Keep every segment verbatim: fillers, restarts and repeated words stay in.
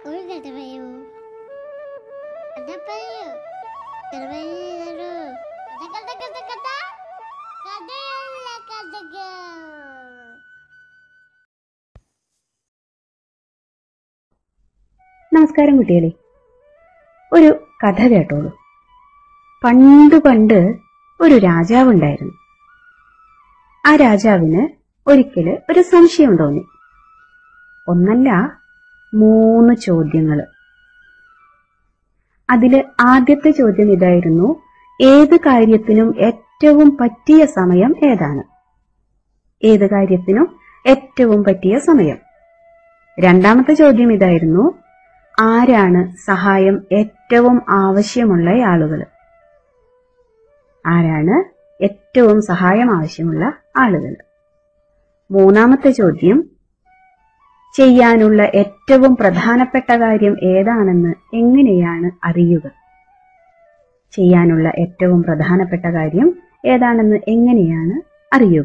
ഒരു കഥ പറയൂ. കഥ പറയൂ. കഥ പറയൂ. കഥ കഥ കഥ കഥ കഥയല്ല കഥകൾ. നമസ്കാരം കുട്ടികളെ, ഒരു കഥ കേട്ടോളൂ. പണ്ട് പണ്ട് ഒരു രാജാവുണ്ടായിരുന്നു. ആ രാജാവിന് ഒരിക്കല് ഒരു സംശയം തോന്നി. ഒന്നല്ല, മൂന്ന് ചോദ്യങ്ങള്. അതില് ആദ്യത്തെ ചോദ്യം ഇതായിരുന്നു: ഏത് കാര്യത്തിനും ഏറ്റവും പറ്റിയ സമയം ഏതാണ്? ഏത് കാര്യത്തിനും ഏറ്റവും പറ്റിയ സമയം. രണ്ടാമത്തെ ചോദ്യം ഇതായിരുന്നു: ആരാണ് സഹായം ഏറ്റവും ആവശ്യമുള്ള ആളുകൾ? ആരാണ് ഏറ്റവും സഹായം ആവശ്യമുള്ള ആളുകൾ? മൂന്നാമത്തെ ചോദ്യം: ചെയ്യാനുള്ള ഏറ്റവും പ്രധാനപ്പെട്ട കാര്യം ഏതാണെന്ന് എങ്ങനെയാണ് അറിയുക? ചെയ്യാനുള്ള ഏറ്റവും പ്രധാനപ്പെട്ട കാര്യം ഏതാണെന്ന് എങ്ങനെയാണ് അറിയുക?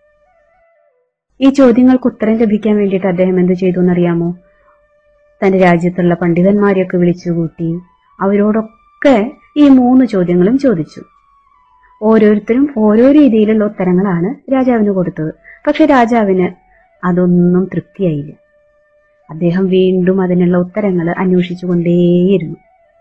ഈ ചോദ്യങ്ങൾക്ക് ഉത്തരം ലഭിക്കാൻ വേണ്ടിയിട്ട് അദ്ദേഹം എന്ത് ചെയ്തു എന്നറിയാമോ? തന്റെ രാജ്യത്തുള്ള പണ്ഡിതന്മാരെയൊക്കെ വിളിച്ചുകൂട്ടി അവരോടൊക്കെ ഈ മൂന്ന് ചോദ്യങ്ങളും ചോദിച്ചു. ഓരോരുത്തരും ഓരോ രീതിയിലുള്ള ഉത്തരങ്ങളാണ് രാജാവിന് കൊടുത്തത്. പക്ഷെ രാജാവിന് അതൊന്നും തൃപ്തിയായില്ല. അദ്ദേഹം വീണ്ടും അതിനുള്ള ഉത്തരങ്ങൾ അന്വേഷിച്ചുകൊണ്ടേയിരുന്നു.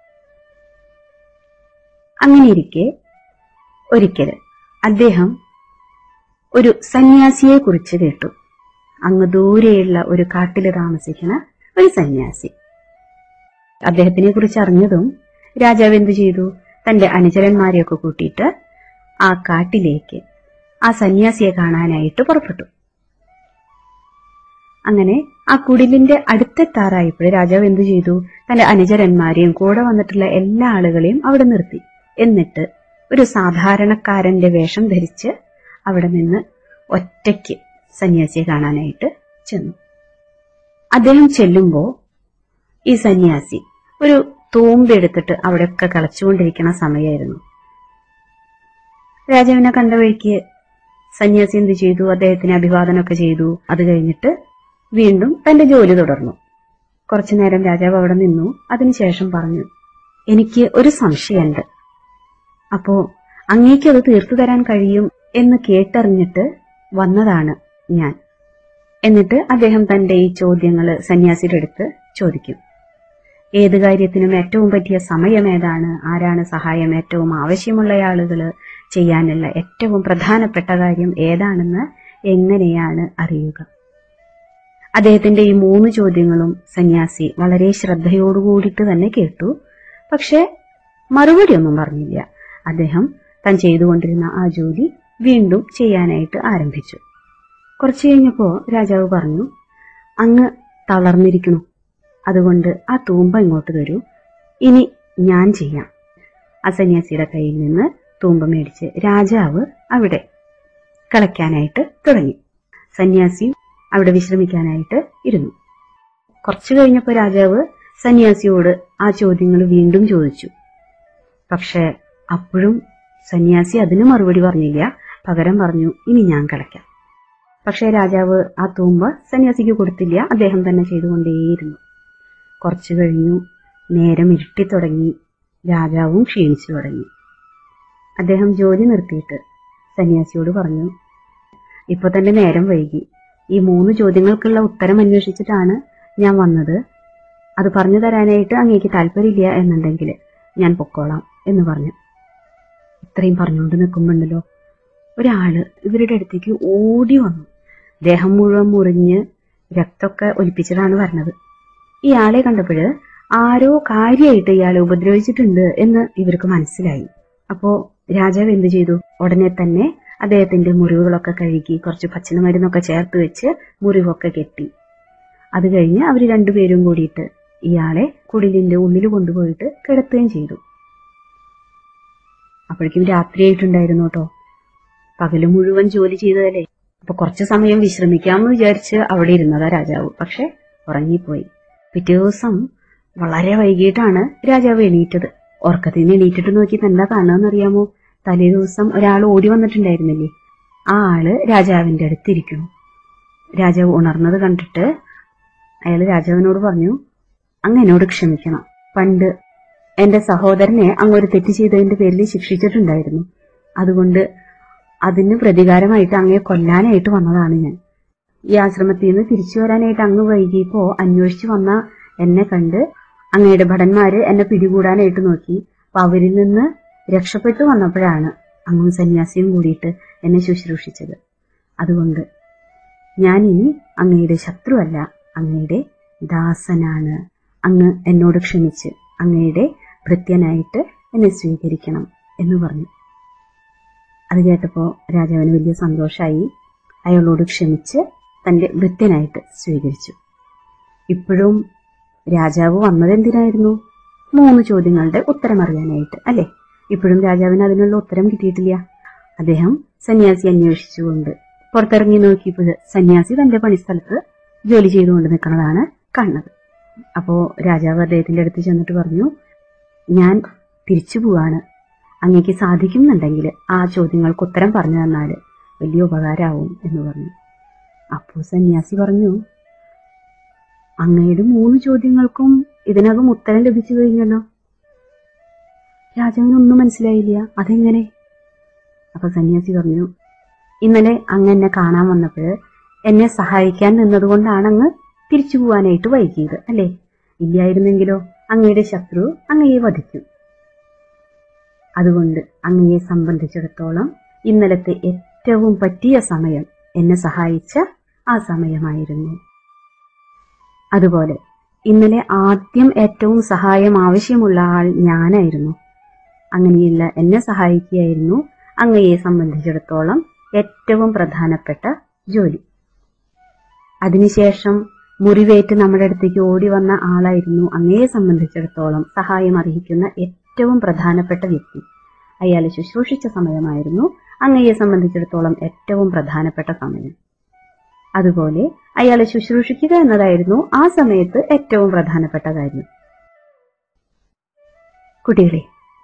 അങ്ങനെയിരിക്കെ ഒരിക്കല് അദ്ദേഹം ഒരു സന്യാസിയെ കുറിച്ച് കേട്ടു. അങ്ങ് ദൂരെയുള്ള ഒരു കാട്ടില് താമസിക്കുന്ന ഒരു സന്യാസി. അദ്ദേഹത്തിനെ കുറിച്ച് അറിഞ്ഞതും രാജാവ് എന്തു ചെയ്തു? തന്റെ അനുചരന്മാരെയൊക്കെ കൂട്ടിയിട്ട് ആ കാട്ടിലേക്ക് ആ സന്യാസിയെ കാണാനായിട്ട് പുറപ്പെട്ടു. അങ്ങനെ ആ കുടിലിന്റെ അടുത്തെത്താറായപ്പോൾ രാജാവ് എന്തു ചെയ്തു? തന്റെ അനുചരന്മാരെയും കൂടെ വന്നിട്ടുള്ള എല്ലാ ആളുകളെയും അവിടെ നിർത്തി. എന്നിട്ട് ഒരു സാധാരണക്കാരന്റെ വേഷം ധരിച്ച് അവിടെ നിന്ന് ഒറ്റയ്ക്ക് സന്യാസിയെ കാണാനായിട്ട് ചെന്നു. അദ്ദേഹം ചെല്ലുമ്പോ ഈ സന്യാസി ഒരു തൂമ്പെടുത്തിട്ട് അവിടെയൊക്കെ കളച്ചുകൊണ്ടിരിക്കുന്ന സമയമായിരുന്നു. രാജാവിനെ കണ്ട വഴിക്ക് സന്യാസി എന്ത് ചെയ്തു? അദ്ദേഹത്തിന് അഭിവാദനമൊക്കെ ചെയ്തു. അത് കഴിഞ്ഞിട്ട് വീണ്ടും തന്റെ ജോലി തുടർന്നു. കുറച്ചു നേരം രാജാവ് അവിടെ നിന്നു. അതിനുശേഷം പറഞ്ഞു: എനിക്ക് ഒരു സംശയമുണ്ട്. അപ്പോ അങ്ങേക്ക് അത് തീർത്തു തരാൻ കഴിയും എന്ന് കേട്ടറിഞ്ഞിട്ട് വന്നതാണ് ഞാൻ. എന്നിട്ട് അദ്ദേഹം തന്റെ ഈ ചോദ്യങ്ങള് സന്യാസിയുടെ അടുത്ത് ചോദിക്കും. ഏത് കാര്യത്തിനും ഏറ്റവും പറ്റിയ സമയം ഏതാണ്? ആരാണ് സഹായം ഏറ്റവും ആവശ്യമുള്ള ആളുകള്? ചെയ്യാനുള്ള ഏറ്റവും പ്രധാനപ്പെട്ട കാര്യം ഏതാണെന്ന് എങ്ങനെയാണ് അറിയുക? അദ്ദേഹത്തിന്റെ ഈ മൂന്ന് ചോദ്യങ്ങളും സന്യാസി വളരെ ശ്രദ്ധയോടുകൂടിയിട്ട് തന്നെ കേട്ടു. പക്ഷെ മറുപടി ഒന്നും പറഞ്ഞില്ല. അദ്ദേഹം താൻ ചെയ്തുകൊണ്ടിരുന്ന ആ ജോലി വീണ്ടും ചെയ്യാനായിട്ട് ആരംഭിച്ചു. കുറച്ചു കഴിഞ്ഞപ്പോ രാജാവ് പറഞ്ഞു: അങ്ങ് തളർന്നിരിക്കുന്നു, അതുകൊണ്ട് ആ തൂമ്പ ഇങ്ങോട്ട് തരൂ, ഇനി ഞാൻ ചെയ്യാം. ആ സന്യാസിയുടെ കയ്യിൽ നിന്ന് തൂമ്പ മേടിച്ച് രാജാവ് അവിടെ കളയ്ക്കാനായിട്ട് തുടങ്ങി. സന്യാസി അവിടെ വിശ്രമിക്കാനായിട്ട് ഇരുന്നു. കുറച്ചു കഴിഞ്ഞപ്പോ രാജാവ് സന്യാസിയോട് ആ ചോദ്യങ്ങൾ വീണ്ടും ചോദിച്ചു. പക്ഷെ അപ്പോഴും സന്യാസി അതിന് മറുപടി പറഞ്ഞില്ല. പകരം പറഞ്ഞു: ഇനി ഞാൻ കളയ്ക്കാം. പക്ഷെ രാജാവ് ആ തൂമ്പ സന്യാസിക്ക് കൊടുത്തില്ല. അദ്ദേഹം തന്നെ ചെയ്തുകൊണ്ടേയിരുന്നു. കുറച്ചു കഴിഞ്ഞു. നേരം ഇരുട്ടി തുടങ്ങി. രാജാവും ക്ഷീണിച്ചു തുടങ്ങി. അദ്ദേഹം ജോലി നിർത്തിയിട്ട് സന്യാസിയോട് പറഞ്ഞു: ഇപ്പൊ തന്നെ നേരം വൈകി. ഈ മൂന്ന് ചോദ്യങ്ങൾക്കുള്ള ഉത്തരം അന്വേഷിച്ചിട്ടാണ് ഞാൻ വന്നത്. അത് പറഞ്ഞു തരാനായിട്ട് അങ്ങേക്ക് താല്പര്യമില്ല എന്നുണ്ടെങ്കിൽ ഞാൻ പൊക്കോളാം എന്ന് പറഞ്ഞു. ഇത്രയും പറഞ്ഞുകൊണ്ട് നിൽക്കുമ്പോണ്ടല്ലോ ഒരാള് ഇവരുടെ അടുത്തേക്ക് ഓടി വന്നു. ദേഹം മുഴുവൻ മുറിഞ്ഞ് രക്തമൊക്കെ ഒലിപ്പിച്ചതാണ് പറഞ്ഞത്. ഈ ആളെ കണ്ടപ്പോഴ് ആരോ കാര്യമായിട്ട് ഇയാളെ ഉപദ്രവിച്ചിട്ടുണ്ട് എന്ന് ഇവർക്ക് മനസ്സിലായി. അപ്പോ രാജാവ് എന്ത് ചെയ്തു? ഉടനെ തന്നെ അദ്ദേഹത്തിന്റെ മുറിവുകളൊക്കെ കഴുകി കുറച്ച് പച്ചമരുന്നൊക്കെ ചേർത്ത് വെച്ച് മുറിവൊക്കെ കെട്ടി. അത് കഴിഞ്ഞ് അവര് രണ്ടുപേരും കൂടിയിട്ട് ഇയാളെ കുടിലിന്റെ ഉള്ളിൽ കൊണ്ടുപോയിട്ട് കിടത്തുകയും ചെയ്തു. അപ്പോഴേക്കും രാത്രിയായിട്ടുണ്ടായിരുന്നു കേട്ടോ. പകല് മുഴുവൻ ജോലി ചെയ്തതല്ലേ, അപ്പൊ കുറച്ചു സമയം വിശ്രമിക്കാമെന്ന് വിചാരിച്ച് അവിടെ ഇരുന്നതാ രാജാവ്. പക്ഷെ ഉറങ്ങിപ്പോയി. പിറ്റേ ദിവസം വളരെ വൈകിട്ടാണ് രാജാവ് എണീറ്റത്. ഉറക്കത്തിൽ നിന്ന് എണീറ്റിട്ട് നോക്കി എന്താ കാണുകയെന്നറിയാമോ? തലേ ദിവസം ഒരാൾ ഓടി വന്നിട്ടുണ്ടായിരുന്നില്ലേ, ആ ആള് രാജാവിന്റെ അടുത്തിരിക്കുന്നു. രാജാവ് ഉണർന്നത് കണ്ടിട്ട് അയാൾ രാജാവിനോട് പറഞ്ഞു, അങ്ങ് എന്നോട് ക്ഷമിക്കണം. പണ്ട് എന്റെ സഹോദരനെ അങ്ങ് ഒരു തെറ്റ് ചെയ്തതിന്റെ പേരിൽ ശിക്ഷിച്ചിട്ടുണ്ടായിരുന്നു. അതുകൊണ്ട് അതിന് പ്രതികാരമായിട്ട് അങ്ങയെ കൊല്ലാനായിട്ട് വന്നതാണ് ഞാൻ. ഈ ആശ്രമത്തിൽ നിന്ന് തിരിച്ചു വരാനായിട്ട് അങ്ങ് വൈകിയപ്പോ അന്വേഷിച്ചു വന്ന എന്നെ കണ്ട് അങ്ങയുടെ ഭടന്മാര് എന്നെ പിടികൂടാനായിട്ട് നോക്കി. അപ്പൊ അവരിൽ നിന്ന് രക്ഷപ്പെട്ടു വന്നപ്പോഴാണ് അങ്ങും സന്യാസിയും കൂടിയിട്ട് എന്നെ ശുശ്രൂഷിച്ചത്. അതുകൊണ്ട് ഞാൻ ഇനി അങ്ങയുടെ ശത്രുവല്ല, അങ്ങയുടെ ദാസനാണ്. അങ്ങ് എന്നോട് ക്ഷമിച്ച് അങ്ങയുടെ ഭൃത്യനായിട്ട് എന്നെ സ്വീകരിക്കണം എന്ന് പറഞ്ഞു. അത് കേട്ടപ്പോൾ രാജാവിന് വലിയ സന്തോഷമായി. അയാളോട് ക്ഷമിച്ച് തന്റെ ഭൃത്യനായിട്ട് സ്വീകരിച്ചു. ഇപ്പോഴും രാജാവ് വന്നതെന്തിനായിരുന്നു? മൂന്ന് ചോദ്യങ്ങളുടെ ഉത്തരം അറിയാനായിട്ട്, അല്ലെ? ഇപ്പോഴും രാജാവിന് അതിനുള്ള ഉത്തരം കിട്ടിയിട്ടില്ല. അദ്ദേഹം സന്യാസി അന്വേഷിച്ചുകൊണ്ട് പുറത്തിറങ്ങി നോക്കിയപ്പോൾ സന്യാസി തന്റെ പണിസ്ഥലത്ത് ജോലി ചെയ്തുകൊണ്ട് നിൽക്കുന്നതാണ് കാണുന്നത്. അപ്പോ രാജാവ് അദ്ദേഹത്തിന്റെ അടുത്ത് ചെന്നിട്ട് പറഞ്ഞു, ഞാൻ തിരിച്ചു പോവാണ്. അങ്ങേക്ക് സാധിക്കുന്നുണ്ടെങ്കിൽ ആ ചോദ്യങ്ങൾക്ക് ഉത്തരം പറഞ്ഞു തന്നാല് വലിയ ഉപകാരമാവും എന്ന് പറഞ്ഞു. അപ്പോ സന്യാസി പറഞ്ഞു, അങ്ങയുടെ മൂന്ന് ചോദ്യങ്ങൾക്കും ഇതിനകം ഉത്തരം ലഭിച്ചു കഴിഞ്ഞല്ലോ. രാജാവിനൊന്നും മനസ്സിലായില്ല. അതെങ്ങനെ? അപ്പൊ സന്യാസി പറഞ്ഞു, ഇന്നലെ അങ്ങ് എന്നെ കാണാൻ വന്നപ്പോൾ എന്നെ സഹായിക്കാൻ നിന്നതുകൊണ്ടാണ് അങ്ങ് തിരിച്ചു പോവാനായിട്ട് വൈകിയത്, അല്ലേ? ഇല്ലായിരുന്നെങ്കിലോ അങ്ങയുടെ ശത്രു അങ്ങയെ വധിക്കും. അതുകൊണ്ട് അങ്ങയെ സംബന്ധിച്ചിടത്തോളം ഇന്നലത്തെ ഏറ്റവും പറ്റിയ സമയം എന്നെ സഹായിച്ച ആ സമയമായിരുന്നു. അതുപോലെ ഇന്നലെ ആദ്യം ഏറ്റവും സഹായം ആവശ്യമുള്ള ആൾ ഞാനായിരുന്നു. അങ്ങനെയുള്ള എന്നെ സഹായിക്കുകയായിരുന്നു അങ്ങയെ സംബന്ധിച്ചിടത്തോളം ഏറ്റവും പ്രധാനപ്പെട്ട ജോലി. അതിനുശേഷം മുറിവേറ്റ് നമ്മുടെ അടുത്തേക്ക് ഓടി വന്ന ആളായിരുന്നു അങ്ങയെ സംബന്ധിച്ചിടത്തോളം സഹായം അർഹിക്കുന്ന ഏറ്റവും പ്രധാനപ്പെട്ട വ്യക്തി. അയാളെ ശുശ്രൂഷിച്ച സമയമായിരുന്നു അങ്ങയെ സംബന്ധിച്ചിടത്തോളം ഏറ്റവും പ്രധാനപ്പെട്ട സമയം. അതുപോലെ അയാളെ ശുശ്രൂഷിക്കുക എന്നതായിരുന്നു ആ സമയത്ത് ഏറ്റവും പ്രധാനപ്പെട്ട കാര്യം. കുട്ടികളെ,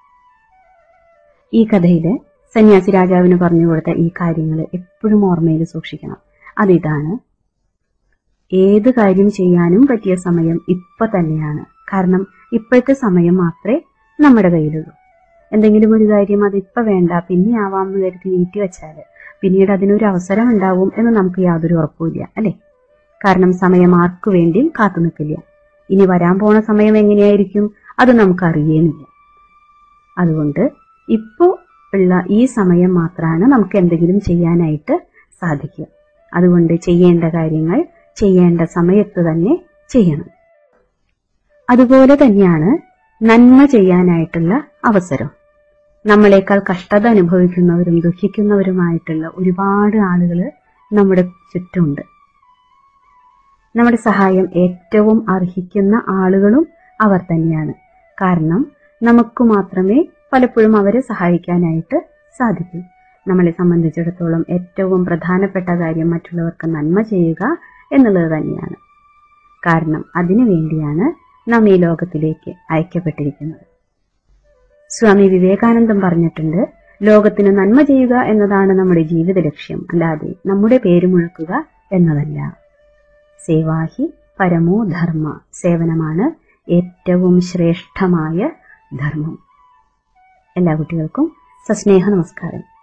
ഈ കഥയില് സന്യാസി രാജാവിന് പറഞ്ഞു കൊടുത്ത ഈ കാര്യങ്ങൾ എപ്പോഴും ഓർമ്മയിൽ സൂക്ഷിക്കണം. അതിതാണ്, ഏത് കാര്യം ചെയ്യാനും പറ്റിയ സമയം ഇപ്പൊ തന്നെയാണ്. കാരണം ഇപ്പോഴത്തെ സമയം മാത്രമേ നമ്മുടെ കയ്യിലുള്ളൂ. എന്തെങ്കിലും ഒരു കാര്യം അതിപ്പോ വേണ്ട, പിന്നെ ആവാമെന്ന് കരുതി നീട്ടി വെച്ചാല് പിന്നീട് അതിനൊരു അവസരം ഉണ്ടാവും എന്ന് നമുക്ക് യാതൊരു ഉറപ്പുമില്ല, അല്ലെ? കാരണം സമയം ആർക്കു വേണ്ടിയും കാത്തു നിൽക്കില്ല. ഇനി വരാൻ പോണ സമയം എങ്ങനെയായിരിക്കും അത് നമുക്ക് അറിയേമില്ല. അതുകൊണ്ട് ഇപ്പോ ഉള്ള ഈ സമയം മാത്രമാണ് നമുക്ക് എന്തെങ്കിലും ചെയ്യാനായിട്ട് സാധിക്കുക. അതുകൊണ്ട് ചെയ്യേണ്ട കാര്യങ്ങൾ ചെയ്യേണ്ട സമയത്ത് തന്നെ ചെയ്യണം. അതുപോലെ തന്നെയാണ് നന്മ ചെയ്യാനായിട്ടുള്ള അവസരം. നമ്മളെക്കാൾ കഷ്ടത അനുഭവിക്കുന്നവരും ദുഃഖിക്കുന്നവരുമായിട്ടുള്ള ഒരുപാട് ആളുകൾ നമ്മുടെ ചുറ്റുമുണ്ട്. നമ്മുടെ സഹായം ഏറ്റവും അർഹിക്കുന്ന ആളുകളും അവർ തന്നെയാണ്. കാരണം നമുക്ക് മാത്രമേ പലപ്പോഴും അവരെ സഹായിക്കാനായിട്ട് സാധിക്കൂ. നമ്മളെ സംബന്ധിച്ചിടത്തോളം ഏറ്റവും പ്രധാനപ്പെട്ട കാര്യം മറ്റുള്ളവർക്ക് നന്മ ചെയ്യുക എന്നുള്ളത് തന്നെയാണ്. കാരണം അതിനു വേണ്ടിയാണ് നാം ഈ ലോകത്തിലേക്ക് അയക്കപ്പെട്ടിരിക്കുന്നത്. സ്വാമി വിവേകാനന്ദൻ പറഞ്ഞിട്ടുണ്ട്, ലോകത്തിന് നന്മ ചെയ്യുക എന്നതാണ് നമ്മുടെ ജീവിത ലക്ഷ്യം, അല്ലാതെ നമ്മുടെ പേര് മുഴക്കുക എന്നതല്ല. സേവാഹി പരമോ ധർമ്മ, സേവനമാണ് ഏറ്റവും ശ്രേഷ്ഠമായ ധർമ്മം. എല്ലാ കുട്ടികൾക്കും സസ്നേഹ നമസ്കാരം.